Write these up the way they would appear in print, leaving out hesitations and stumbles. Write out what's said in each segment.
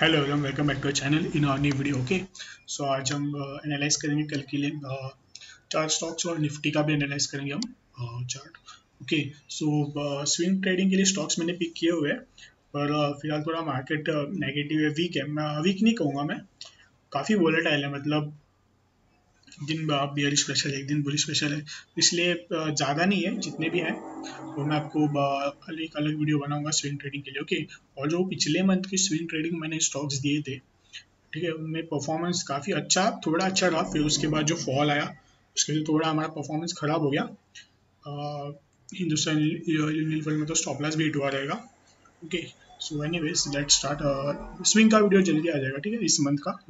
Hello everyone, welcome back to channel in our new video. Okay, so आज हम analyse करेंगे कल के लिए चार स्टॉक्स और निफ्टी का भी एनालाइज करेंगे हम chart. Okay, so swing trading के लिए स्टॉक्स मैंने पिक किए हुए हैं, पर फिलहाल थोड़ा मार्केट नेगेटिव है, वीक है। मैं वीक नहीं कहूँगा, मैं काफ़ी वोलेटाइल है। मतलब दिन बियरिश स्पेशल है, एक दिन बुलिश स्पेशल है, इसलिए ज़्यादा नहीं है। जितने भी हैं वो मैं आपको एक अलग वीडियो बनाऊंगा स्विंग ट्रेडिंग के लिए। ओके, और जो पिछले मंथ की स्विंग ट्रेडिंग मैंने स्टॉक्स दिए थे, ठीक है, उनमें परफॉर्मेंस काफ़ी अच्छा, थोड़ा अच्छा रहा। फिर उसके बाद जो फॉल आया उसके लिए थोड़ा हमारा परफॉर्मेंस खराब हो गया। हिंदुस्तान यूनिलीवर में तो स्टॉप लॉस भी हिट हुआ रहेगा। Okay, so anyways let's start. Swing का वीडियो जल्दी आ जाएगा, ठीक है, इस मंथ का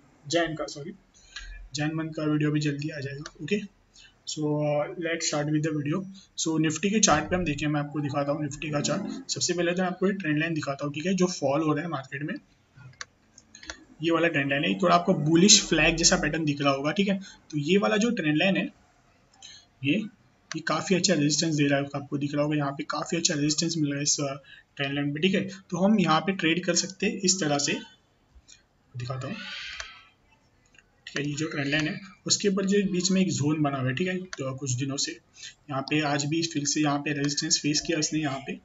जैन मंथ का वीडियो भी जल्दी आ जाएगा। Okay, so let's start with the video. So Nifty के चार्ट पे हम देखें, मैं आपको दिखाता हूँ निफ्टी का चार्ट। सबसे पहले तो मैं आपको एक ट्रेंड लाइन दिखाता हूँ, ठीक है, जो फॉल हो रहा है मार्केट में। ये वाला ट्रेंड लाइन है, थोड़ा आपको बुलिश फ्लैग जैसा पैटर्न दिख रहा होगा, ठीक है। तो ये वाला जो ट्रेंड लाइन है, ये ये काफ़ी अच्छा रेजिस्टेंस दे रहा है, आपको दिख रहा होगा। यहाँ पे काफ़ी अच्छा रेजिस्टेंस मिल रहा है इस ट्रेंड लाइन पे, ठीक है। तो हम यहाँ पे ट्रेड कर सकते हैं इस तरह से, दिखाता हूँ, ठीक है। ये जो ट्रेंड लाइन है उसके ऊपर जो बीच में एक जोन बना हुआ है, ठीक है, तो कुछ दिनों से यहाँ पे आज भी फिर से यहाँ पे रेजिस्टेंस फेस किया इसने।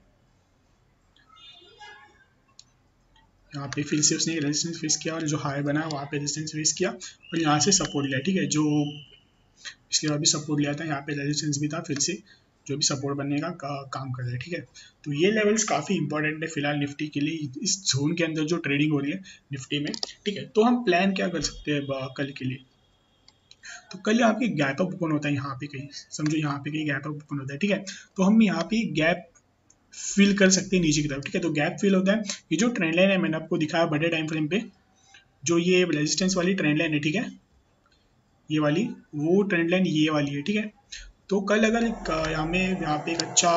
यहाँ पे फिर से उसने रेजिस्टेंस फेस किया, और जो हाई बना है वहाँ पे रेजिस्टेंस फेस किया, और यहाँ से सपोर्ट लिया, ठीक है। जो पिछली बार भी सपोर्ट लिया था, यहाँ पे रेजिस्टेंस भी था, फिर से जो भी सपोर्ट बनने का काम कर रहा है, ठीक है। तो ये लेवल्स काफ़ी इंपॉर्टेंट है फिलहाल निफ्टी के लिए, इस जोन के अंदर जो ट्रेडिंग हो रही है निफ्टी में, ठीक है। तो हम प्लान क्या कर सकते हैं कल के लिए। तो कल यहाँ पे गैप अप ओपन होता है, यहाँ पे कहीं समझो, यहाँ पे कहीं गैप अप ओपन होता है, ठीक है। तो हम यहाँ पे गैप फिल कर सकते हैं नीचे की तरफ, ठीक है। तो गैप फिल होता है, ये जो ट्रेंड लाइन है मैंने आपको दिखाया बड़े टाइम फ्रेम पे, जो ये रेजिस्टेंस वाली ट्रेंड लाइन है, ठीक है, ये वाली, वो ट्रेंड लाइन ये वाली है, ठीक है। तो कल अगर हमें यहाँ पे एक अच्छा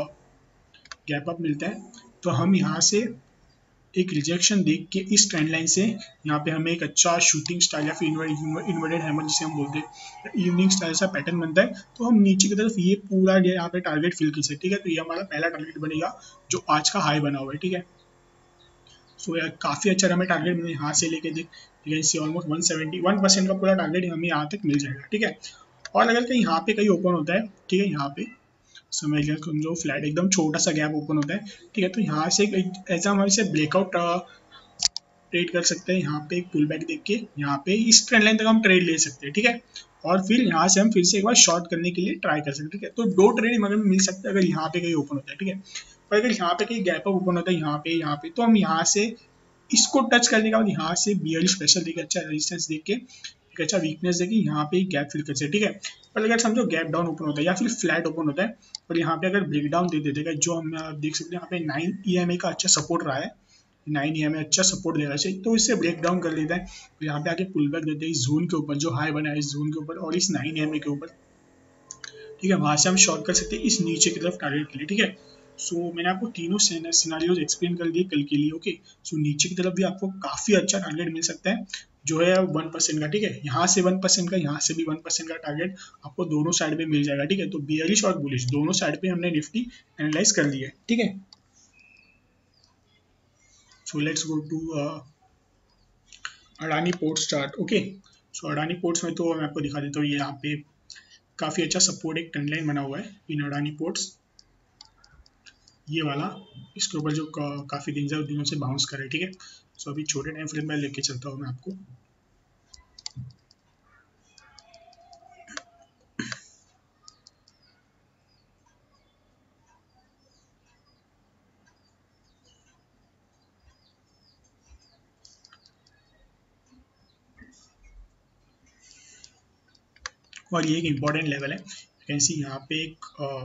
गैप अप मिलता है, तो हम यहाँ से एक रिजेक्शन देख के इस ट्रेंड लाइन से यहाँ पे हमें एक अच्छा शूटिंग स्टाइल या फिर इन्वर्टेड हैमर जिसे हम बोलते हैं, इवनिंग स्टाइल सा पैटर्न बनता है। तो हम नीचे की तरफ ये पूरा यहाँ पे टारगेट फिल कर सकते हैं, ठीक है। तो ये हमारा पहला टारगेट बनेगा जो आज का हाई बना हुआ है, ठीक है। सो यार काफ़ी अच्छा हमें टारगेट मिले यहाँ से लेके देख ऑलमोस्ट 171% का पूरा टारगेट हमें यहाँ तक मिल जाएगा, ठीक है। और अगर कहीं यहाँ पे कहीं ओपन होता है, ठीक है, यहाँ पे समझ लिया, समझो फ्लैट एकदम छोटा सा गैप ओपन होता है, ठीक है। तो यहाँ से ऐसा हमारे से ब्रेकआउट ट्रेड कर सकते हैं। यहाँ पे एक पुल बैक देख के यहाँ पे इस ट्रेंड लाइन तक हम ट्रेड ले सकते हैं, ठीक है। और फिर यहाँ से हम फिर से एक बार शॉर्ट करने के लिए ट्राई कर सकते हैं, ठीक है। तो दो ट्रेड हमें मिल सकते हैं अगर यहाँ पे कहीं ओपन होता है, ठीक है। पर अगर यहाँ पे कहीं गैप अप ओपन होता है, यहाँ पे तो हम यहाँ से इसको टच करने के बाद यहाँ से बियरिश प्रेशर देके, अच्छा रेजिस्टेंस देख के, एक अच्छा वीकनेस देके यहाँ पे गैप फिल कर सकते हैं, ठीक है। पर अगर समझो गैप डाउन ओपन होता है या फिर फ्लैट ओपन होता है, और यहाँ पे अगर ब्रेक डाउन दे देते हैं, जो हम देख सकते हैं यहाँ पे 9 EMA का अच्छा सपोर्ट रहा है, 9 EMA अच्छा सपोर्ट देना चाहिए, तो इससे ब्रेक डाउन कर लेता है। तो यहाँ पे आके पुल बैक देते हैं इस जोन के ऊपर, जो हाई बना है इस जोन के ऊपर और इस 9 EMA के ऊपर, ठीक है। वहां से हम शॉर्ट कर सकते हैं इस नीचे की तरफ टारगेट के लिए, ठीक है। सो मैंने आपको तीनों सिनारियोज एक्सप्लेन कर दिए कल के लिए। ओके, सो नीचे की तरफ भी आपको काफ़ी अच्छा टारगेट मिल सकता है, जो है 1% का, ठीक है। यहाँ से 1% का, यहाँ से भी 1% का टारगेट आपको दोनों साइड पे मिल जाएगा, ठीक है। तो बियरिश और बुलिश दोनों साइड पे हमने निफ्टी एनालाइज कर लिया है, ठीक है। So let's go to Adani Ports chart. Okay, so Adani Ports में तो मैं आपको दिखा देता हूँ, ये यहाँ पे काफ़ी अच्छा सपोर्ट एक ट्रेंड लाइन बना हुआ है इन अडानी पोर्ट्स, ये वाला। इसके ऊपर जो काफ़ी दिनों से बाउंस करे, ठीक है। सो अभी छोटे टाइम फ्रेम में लेके चलता हूँ मैं आपको। और ये एक इम्पॉर्टेंट लेवल है, कैसी यहाँ पे एक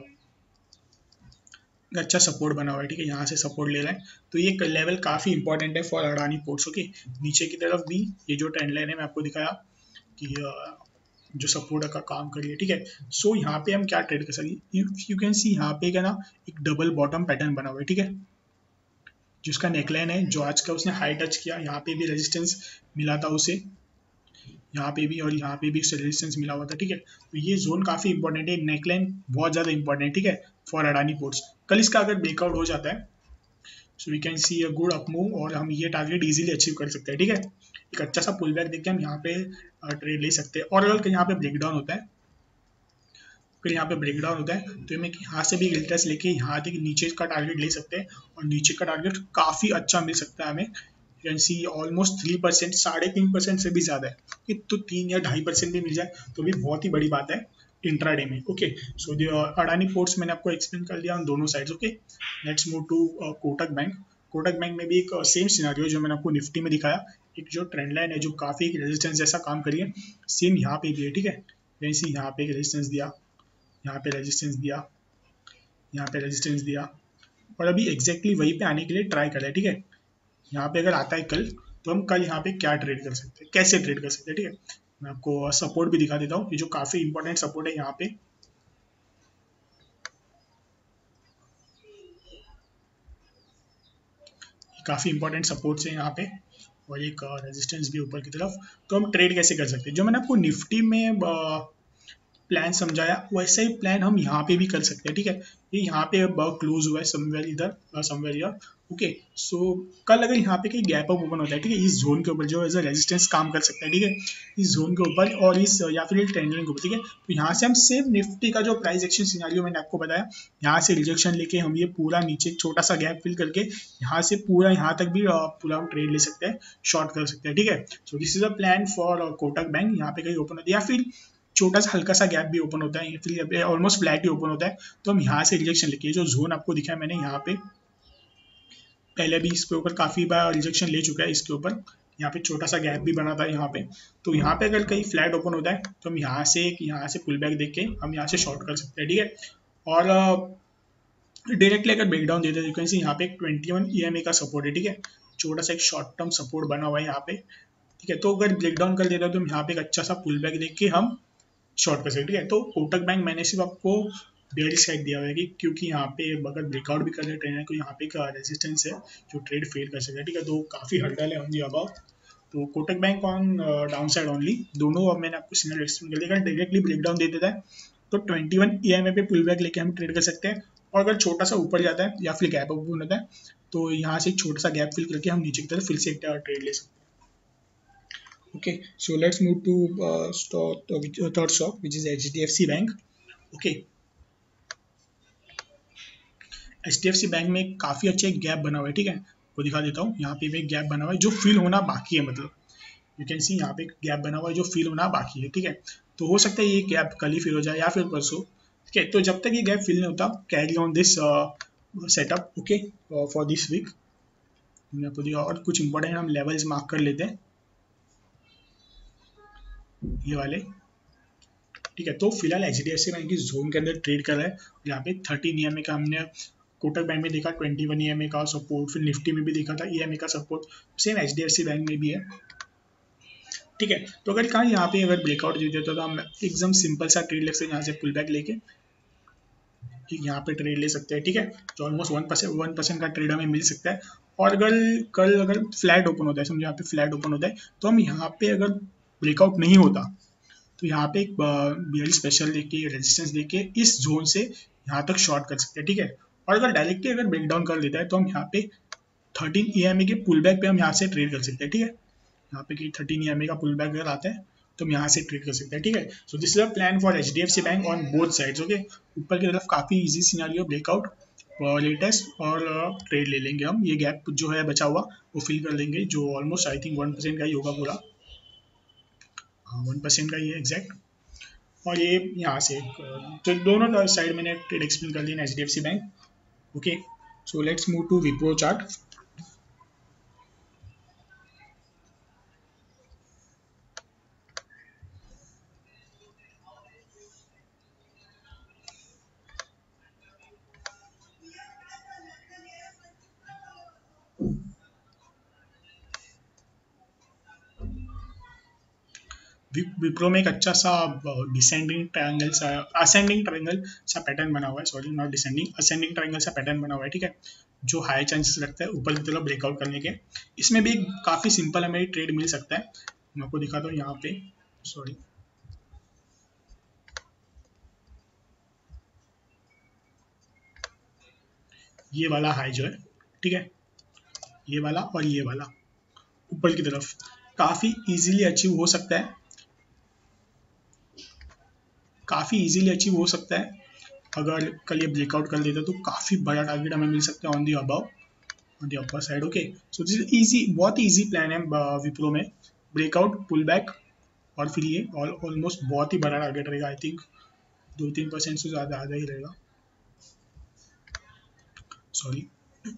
अच्छा सपोर्ट बना हुआ है, ठीक है। यहाँ से सपोर्ट ले रहा है, तो ये लेवल काफ़ी इंपॉर्टेंट है फॉर अडानी पोर्ट्स। ओके, नीचे की तरफ भी ये जो ट्रेंड लाइन है मैं आपको दिखाया कि जो सपोर्ट का काम करिए, ठीक है। सो यहाँ पे हम क्या ट्रेड कर सकते, यू कैन सी यहाँ पे क्या ना, एक डबल बॉटम पैटर्न बना हुआ है, ठीक है। जिसका नेकलाइन है, जो आज का उसने हाई टच किया, यहाँ पे भी रेजिस्टेंस मिला था उसे, यहाँ पे भी और यहाँ पे भी रेजिस्टेंस मिला हुआ था, ठीक है। तो ये जोन काफ़ी इंपॉर्टेंट है, नेकलाइन बहुत ज़्यादा इंपॉर्टेंट है, ठीक है, फॉर अडानी पोर्ट्स। कल इसका अगर ब्रेकआउट हो जाता है, so we can see a good up move और हम ये टारगेट इजीली अचीव कर सकते हैं, ठीक है। एक अच्छा सा पुल बैक देख के हम यहाँ पे ट्रेड ले सकते हैं। और अगर यहाँ पे ब्रेक डाउन होता है, फिर यहाँ पे ब्रेक डाउन होता है तो हमें यहाँ से भी गिल्टस लेके यहाँ तक नीचे का टारगेट ले सकते हैं, और नीचे का टारगेट काफ़ी अच्छा मिल सकता है हमें। यू कैन सी ऑलमोस्ट 3%, 3.5% से भी ज़्यादा है कि तो 3 या 2.5% भी मिल जाए तो भी बहुत ही बड़ी बात है इंट्राडे में। ओके, सो अडानी पोर्ट्स मैंने आपको एक्सप्लेन कर दिया ऑन दोनों sides. Okay, let's move to Kotak Bank. Kotak Bank में भी एक सेम सिनारियो जो मैंने आपको निफ्टी में दिखाया, एक जो ट्रेंड लाइन है जो काफ़ी रेजिस्टेंस जैसा काम करिए, सेम यहाँ पे भी है, ठीक है। वैसे यहाँ पे एक रेजिस्टेंस दिया, यहाँ पे रेजिस्टेंस दिया, यहाँ पे रेजिस्टेंस दिया, और अभी एग्जैक्टली वहीं पे आने के लिए ट्राई कर रहे हैं, ठीक है। यहाँ पे अगर आता है कल, तो हम कल यहाँ पे क्या ट्रेड कर सकते हैं, कैसे ट्रेड कर सकते हैं, ठीक है। मैं आपको सपोर्ट भी दिखा देता हूँ, ये जो काफ़ी इंपॉर्टेंट सपोर्ट है यहाँ पे, काफ़ी इंपॉर्टेंट सपोर्ट्स है यहाँ पे, और एक रेजिस्टेंस भी ऊपर की तरफ। तो हम ट्रेड कैसे कर सकते हैं, जो मैंने आपको निफ्टी में प्लान समझाया वैसा ही प्लान हम यहाँ पे भी कर सकते हैं, ठीक है। ये यहाँ पे अब क्लोज हुआ है समवेयर इधर, समवेयर यार। ओके, सो कल अगर यहाँ पे कहीं गैप अप ओपन होता है, ठीक है, इस जोन के ऊपर जो एज अ रेजिस्टेंस काम कर सकता है, ठीक है, इस जोन के ऊपर और इस या फिर इस ट्रेंड लाइन के ऊपर, ठीक है। तो यहाँ से हम सेम निफ्टी का जो प्राइस एक्शन सिनेरियो मैंने आपको बताया, यहाँ से रिजेक्शन लेके हम ये पूरा नीचे छोटा सा गैप फिल करके यहाँ से पूरा यहाँ तक भी पूरा हम ट्रेड ले सकते हैं, शॉर्ट कर सकते हैं, ठीक है। So this is a plan for Kotak Bank. यहाँ पे कहीं ओपन होती है या फिर छोटा सा हल्का सा गैप भी ओपन होता है, फिर ऑलमोस्ट फ्लैट ही ओपन होता है, तो हम यहाँ से रिजेक्शन लेके जो जोन आपको दिखा है मैंने यहाँ पे पहले भी इसके ऊपर काफ़ी बार रिजेक्शन ले चुका है, इसके ऊपर यहाँ पे छोटा सा गैप भी बना था यहाँ पे। तो यहाँ पे अगर कहीं फ्लैट ओपन होता है तो हम यहाँ से पुल बैक देख के हम यहाँ से शॉर्ट कर सकते हैं, ठीक है। और डायरेक्टली अगर ब्रेकडाउन देते हैं तो यहाँ पे एक 21 EMA का सपोर्ट है, ठीक है। छोटा सा एक शॉर्ट टर्म सपोर्ट बना हुआ है यहाँ पे, ठीक है। तो अगर ब्रेकडाउन कर देता है तो हम यहाँ पे एक अच्छा सा पुल बैक देख के हम शॉर्ट कर सकते, ठीक है। तो कोटक बैंक मैंने सिर्फ आपको बेयरिश साइड दिया हुआ है कि क्योंकि यहाँ पे अगर ब्रेकआउट भी कर रहे ट्रेड है तो यहाँ पे एक रेजिस्टेंस है जो ट्रेड फेल कर सकता है, ठीक है। तो काफ़ी हर्डल है ऑन दी अबाउ। तो Kotak Bank on down side only, दोनों अब मैंने आपको सिग्नल एक्सप्लेन कर दिया। डायरेक्टली ब्रेकडाउन दे देता है तो 21 EMA पे पुल बैक लेके हम ट्रेड कर सकते हैं, और अगर छोटा सा ऊपर जाता है या फिर गैप अप होता है तो यहाँ से एक छोटा सा गैप फिल करके हम नीचे की तरफ फिर से एक ट्रेड ले सकते हैं। Okay, so let's move to third stock, which is HDFC Bank. Okay, HDFC Bank में काफ़ी अच्छा एक गैप बना हुआ है, ठीक है। वो दिखा देता हूँ, यहाँ पे भी एक गैप बना हुआ है जो फिल होना बाकी है, मतलब यू कैन सी यहाँ पे एक गैप बना हुआ है जो फिल होना बाकी है, ठीक है। तो हो सकता है ये गैप कल ही फिल हो जाए या फिर परसों, ठीक है। तो जब तक ये गैप फिल नहीं होता, carry on this setup, okay, for this week. और कुछ इंपॉर्टेंट हम लेवल्स मार्क कर लेते हैं, ये वाले, ठीक है। तो फिलहाल HDFC बैंक इस जोन के अंदर ट्रेड कर रहा है। यहाँ पे 13 EMA का हमने कोटक बैंक में देखा, 21 EMA का सपोर्ट, फिर निफ्टी में भी देखा था EMA का सपोर्ट, सेम HDFC बैंक में भी है, ठीक है। तो अगर कहा यहाँ पे अगर ब्रेकआउट दे देता तो हम एकदम सिंपल सा ट्रेड ले सकते हैं, यहाँ से पुल बैक लेके यहाँ पे ट्रेड ले सकते हैं, ठीक है। तो ऑलमोस्ट 1% का ट्रेड हमें मिल सकता है। और अगर कल अगर फ्लैट ओपन होता है, समझो यहाँ पे फ्लैट ओपन होता है, तो हम यहाँ पे अगर ब्रेकआउट नहीं होता तो यहाँ पे एक बियर स्पेशल लेके रेजिस्टेंस देके इस जोन से यहाँ तक शॉर्ट कर सकते हैं, ठीक है। और अगर डायरेक्टली अगर ब्रेक डाउन कर देता है तो हम यहाँ पे 13 EMA के पुल बैक पे हम यहाँ से ट्रेड कर सकते हैं, ठीक है। यहाँ पे कि 13 EMA का पुल बैक अगर आता है तो हम यहाँ से ट्रेड कर सकते हैं, ठीक है। So this is a plan for HDFC Bank on both sides, okay. ऊपर की तरफ काफ़ी इजी सिनेरियो ब्रेकआउट लेटेस्ट और ट्रेड ले लेंगे हम, ये गैप जो है बचा हुआ वो फिल कर लेंगे, जो ऑलमोस्ट आई थिंक 1% का ही होगा पूरा, 1% का ही है एग्जैक्ट। और ये यहाँ से तो दोनों साइड मैंने ट्रेड एक्सप्लेन कर दिया HDFC Bank, okay. So let's move to Wipro chart. Wipro में एक अच्छा सा डिसेंडिंग ट्रायंगल सा, असेंडिंग ट्रायंगल सा पैटर्न बना हुआ है, sorry not descending, ascending triangle सा पैटर्न बना हुआ है, ठीक है। जो हाई चांसेस रखता है ऊपर की तरफ ब्रेकआउट करने के। इसमें भी काफ़ी सिंपल हमें ट्रेड मिल सकता है, मैं आपको दिखाता हूँ यहाँ पे, सॉरी ये वाला हाई जो है, ठीक है, ये वाला और ये वाला ऊपर की तरफ काफ़ी इजीली अचीव हो सकता है, काफ़ी इजीली अचीव हो सकता है। अगर कल ये ब्रेकआउट कर लेता तो काफ़ी बड़ा टारगेट हमें मिल सकता है on the above, on the upper side. Okay, so this is easy, बहुत ही इजी प्लान है विप्रो में। ब्रेकआउट, पुल बैक और फिर ये ऑलमोस्ट बहुत ही बड़ा टारगेट रहेगा। आई थिंक 2-3% से ज़्यादा आधा ही रहेगा, सॉरी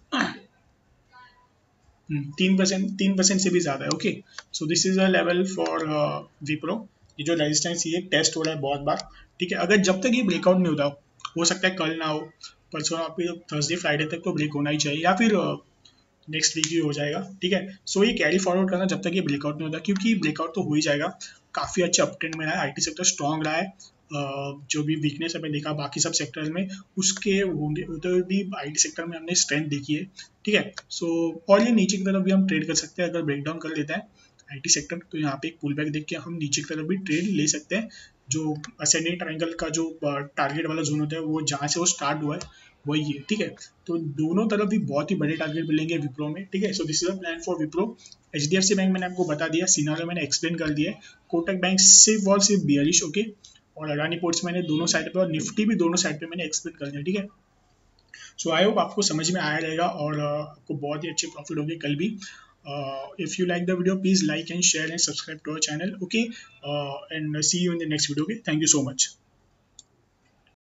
3% से भी ज़्यादा है। Okay, so this is a level for Wipro. ये जो रेजिस्टेंस ये टेस्ट हो रहा है बहुत बार, ठीक है। अगर जब तक ये ब्रेकआउट नहीं होता, हो सकता है कल ना हो, परसों ना, फिर थर्सडे फ्राइडे तक तो ब्रेक होना ही चाहिए, या फिर नेक्स्ट वीक ही हो जाएगा, ठीक है। सो ये कैरी फॉरवर्ड करना जब तक ये ब्रेकआउट नहीं होता, क्योंकि ब्रेकआउट तो हो ही जाएगा। काफ़ी अच्छे अपट्रेंड में रहा है, आईटी सेक्टर स्ट्रॉन्ग रहा है। जो भी वीकनेस हमें देखा बाकी सब सेक्टर में, उसके होंगे होते हुए भी आईटी सेक्टर में हमने स्ट्रेंथ देखी है, ठीक है। सो और ये नीचे की तरफ भी हम ट्रेड कर सकते हैं। अगर ब्रेकडाउन कर लेता है आईटी सेक्टर तो यहाँ पे एक पुल बैक देख के हम नीचे की तरफ भी ट्रेड ले सकते हैं। जो असेंडिंग ट्रायंगल का जो टारगेट वाला जोन होता है, वो जहाँ से वो स्टार्ट हुआ है वही है, ठीक है। तो दोनों तरफ भी बहुत ही बड़े टारगेट मिलेंगे विप्रो में, ठीक है। So this is a plan for Wipro. HDFC Bank मैंने आपको बता दिया, सिनारियो मैंने एक्सप्लेन कर दिया है। कोटक बैंक सिर्फ बियरिश, ओके। और अडानी पोर्ट्स मैंने दोनों साइड पे और निफ्टी भी दोनों साइड पे मैंने एक्सप्लेन कर दिया, ठीक है। सो आई होप आपको समझ में आया रहेगा और आपको बहुत ही अच्छे प्रॉफिट होंगे कल भी। If you like the video, please like and share and subscribe to our channel, okay. And see you in the next video, okay. Thank you so much.